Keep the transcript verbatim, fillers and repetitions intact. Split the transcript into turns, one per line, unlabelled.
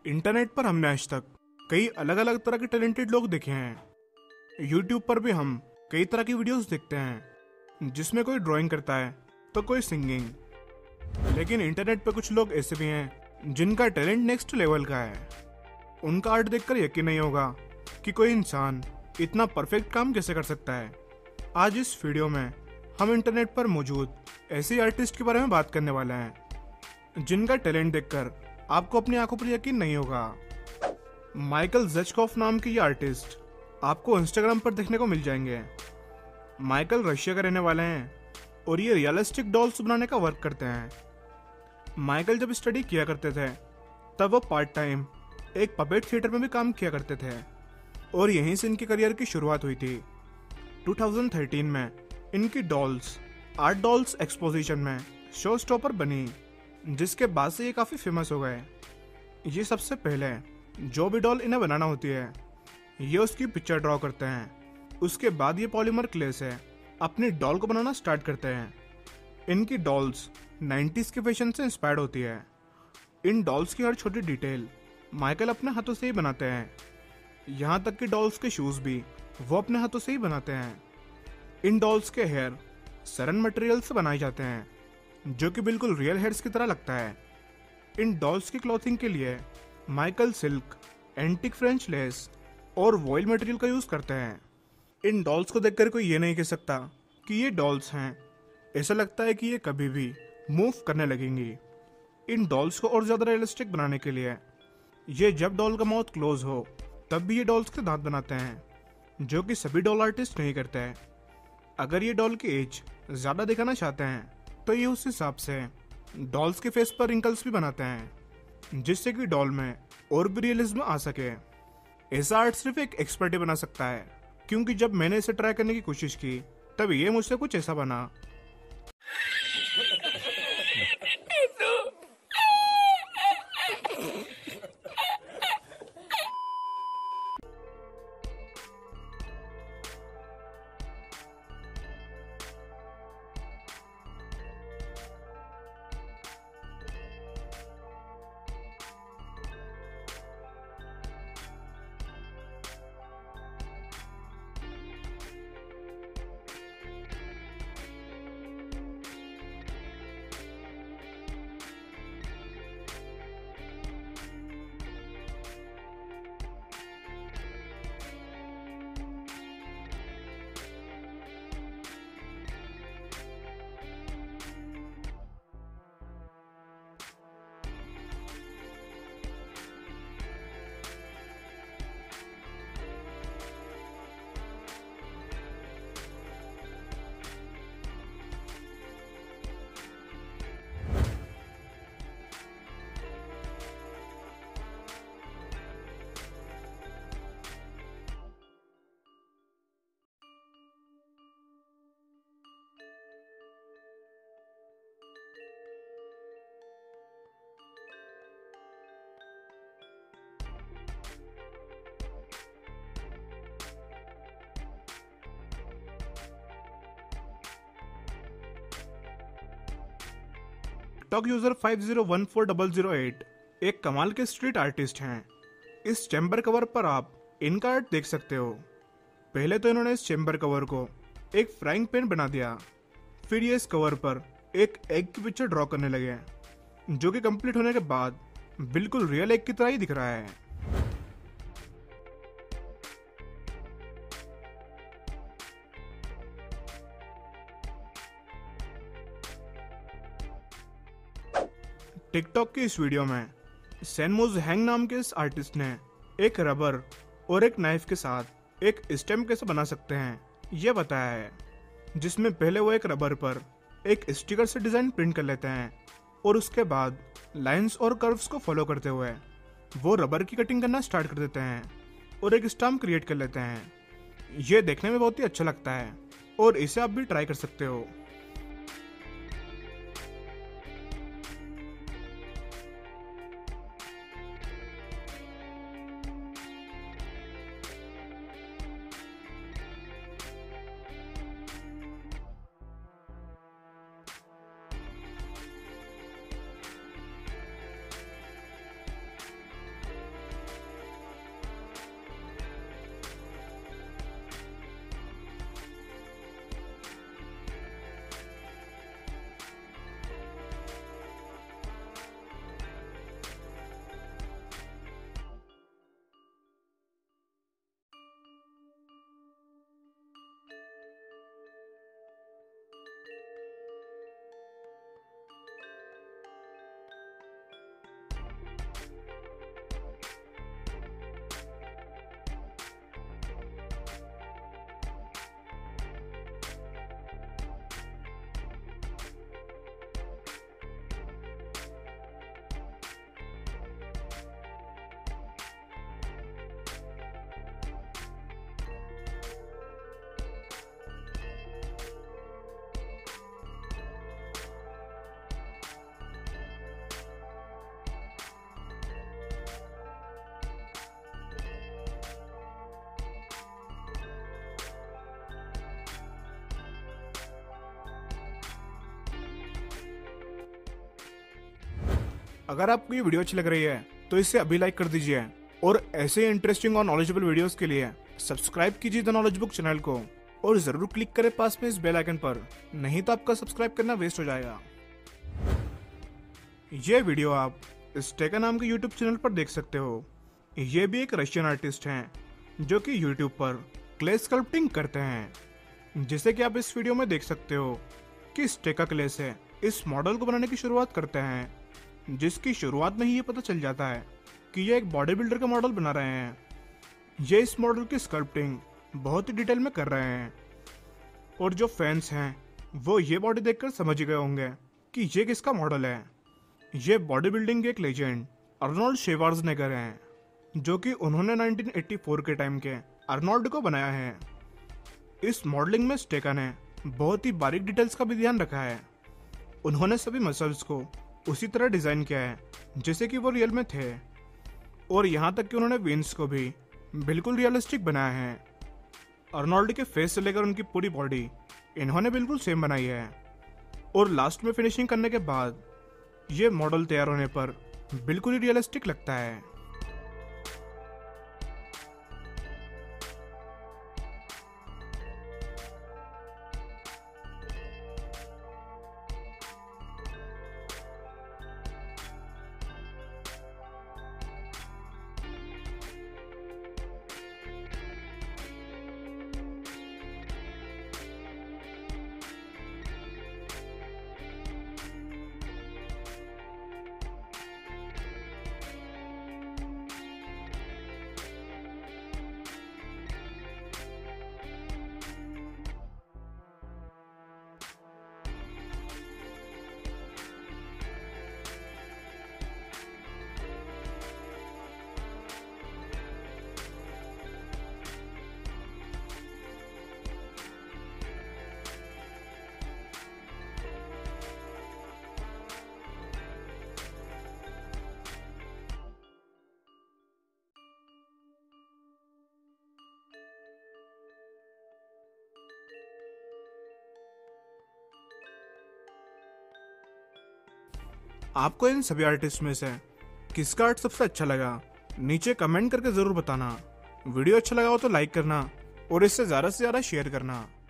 Internet पर हमने आज तक कई अलग अलग तरह के टैलेंटेड लोग देखे हैं। यूट्यूब पर भी हम कई तरह की वीडियोस देखते हैं, जिसमें कोई ड्राइंग करता है तो कोई सिंगिंग। लेकिन इंटरनेट पर कुछ लोग ऐसे भी हैं जिनका टैलेंट नेक्स्ट लेवल का है। उनका आर्ट देखकर यकीन नहीं होगा कि कोई इंसान इतना परफेक्ट काम कैसे कर सकता है। आज इस वीडियो में हम इंटरनेट पर मौजूद ऐसे आर्टिस्ट के बारे में बात करने वाले हैं जिनका टैलेंट देखकर आपको अपनी आंखों पर यकीन नहीं होगा। माइकल ज़ेचकॉफ नाम के ये आर्टिस्ट आपको इंस्टाग्राम पर देखने को मिल जाएंगे। माइकल रशिया के रहने वाले हैं और ये रियलिस्टिक डॉल्स बनाने का वर्क करते हैं। माइकल जब स्टडी किया करते थे तब वो पार्ट टाइम एक पपेट थिएटर में भी काम किया करते थे और यहीं से इनके करियर की शुरुआत हुई थी। दो हज़ार तेरह में इनकी डॉल्स आर्ट डॉल्स एक्सपोजिशन में शो स्टॉपर बनी, जिसके बाद से ये काफ़ी फेमस हो गए। ये सबसे पहले जो भी डॉल इन्हें बनाना होती है ये उसकी पिक्चर ड्रॉ करते हैं। उसके बाद ये पॉलीमर क्ले से अपनी डॉल को बनाना स्टार्ट करते हैं। इनकी डॉल्स नाइन्टीज के फैशन से इंस्पायर्ड होती है। इन डॉल्स की हर छोटी डिटेल माइकल अपने हाथों से ही बनाते हैं। यहाँ तक कि डॉल्स के शूज़ भी वो अपने हाथों से ही बनाते हैं। इन डॉल्स के हेयर सरन मटेरियल से बनाए जाते हैं, जो कि बिल्कुल रियल हेयर्स की तरह लगता है। इन डॉल्स की क्लॉथिंग के लिए Michael silk, antique French lace और वॉइल मटेरियल का यूज़ करते हैं। इन डॉल्स को देखकर कोई ये नहीं कह सकता कि ये डॉल्स हैं। ऐसा लगता है कि ये कभी भी मूव करने लगेंगी। इन डॉल्स को और ज़्यादा रियलिस्टिक बनाने के लिए ये जब डॉल का माउथ क्लोज हो तब भी ये डॉल्स के दांत बनाते हैं, जो कि सभी डॉल आर्टिस्ट नहीं करते हैं। अगर ये डॉल की एज ज़्यादा दिखाना चाहते हैं तो ये उस हिसाब से डॉल्स के फेस पर रिंकल्स भी बनाते हैं, जिससे कि डॉल में और भी रियलिज्म आ सके। ऐसा आर्ट सिर्फ एक एक्सपर्ट ही बना सकता है, क्योंकि जब मैंने इसे ट्राई करने की कोशिश की तब ये मुझसे कुछ ऐसा बना। TikTok user five zero one four zero zero eight एक कमाल के स्ट्रीट आर्टिस्ट हैं। इस चैम्बर कवर पर आप इनका आर्ट देख सकते हो। पहले तो इन्होंने इस चैम्बर कवर को एक फ्राइंग पैन बना दिया, फिर ये इस कवर पर एक एग की पिक्चर ड्रॉ करने लगे, जो कि कंप्लीट होने के बाद बिल्कुल रियल एग की तरह ही दिख रहा है। टिकटॉक की इस वीडियो में सेनमोज हैंग नाम के इस आर्टिस्ट ने एक रबर और एक नाइफ के साथ एक स्टेम कैसे बना सकते हैं ये बताया है, जिसमें पहले वो एक रबर पर एक स्टिकर से डिज़ाइन प्रिंट कर लेते हैं और उसके बाद लाइंस और कर्व्स को फॉलो करते हुए वो रबर की कटिंग करना स्टार्ट कर देते हैं और एक स्टैम्प क्रिएट कर लेते हैं। ये देखने में बहुत ही अच्छा लगता है और इसे आप भी ट्राई कर सकते हो। अगर आपको ये वीडियो अच्छी लग रही है तो इसे अभी लाइक कर दीजिए और ऐसे इंटरेस्टिंग और नॉलेजेबल वीडियोस के लिए सब्सक्राइब कीजिए द नॉलेज बुक चैनल को और जरूर क्लिक करें पास में इस बेल आइकन पर, नहीं तो आपका सब्सक्राइब करना वेस्ट हो जाएगा। ये वीडियो आप स्टेका नाम के यूट्यूब चैनल पर देख सकते हो। ये भी एक रशियन आर्टिस्ट हैं जो कि यूट्यूब पर क्ले स्कल्पटिंग करते हैं। जैसे कि आप इस वीडियो में देख सकते हो कि स्टेका क्ले से इस मॉडल को बनाने की शुरुआत करते हैं, जिसकी शुरुआत में ही ये पता चल जाता है कि ये एक बॉडी बिल्डर का मॉडल बना रहे हैं। ये इस मॉडल की स्कल्पटिंग बहुत ही डिटेल में कर रहे हैं और जो फैंस हैं वो ये बॉडी देखकर समझ ही गए होंगे कि ये किसका मॉडल है। ये बॉडी बिल्डिंग के एक लेजेंड अर्नोल्ड श्वार्ज़नेगर हैं, जो कि उन्होंने नाइनटीन एटी फोर के टाइम के अर्नोल्ड को बनाया है। इस मॉडलिंग में स्टेका ने बहुत ही बारीक डिटेल्स का भी ध्यान रखा है। उन्होंने सभी मसल्स को उसी तरह डिजाइन किया है जैसे कि वो रियल में थे, और यहाँ तक कि उन्होंने वेन्स को भी बिल्कुल रियलिस्टिक बनाया है। अर्नोल्ड के फेस से लेकर उनकी पूरी बॉडी इन्होंने बिल्कुल सेम बनाई है, और लास्ट में फिनिशिंग करने के बाद ये मॉडल तैयार होने पर बिल्कुल ही रियलिस्टिक लगता है। आपको इन सभी आर्टिस्ट में से किसका आर्ट सबसे अच्छा लगा, नीचे कमेंट करके जरूर बताना। वीडियो अच्छा लगा हो तो लाइक करना और इससे ज्यादा से ज्यादा शेयर करना।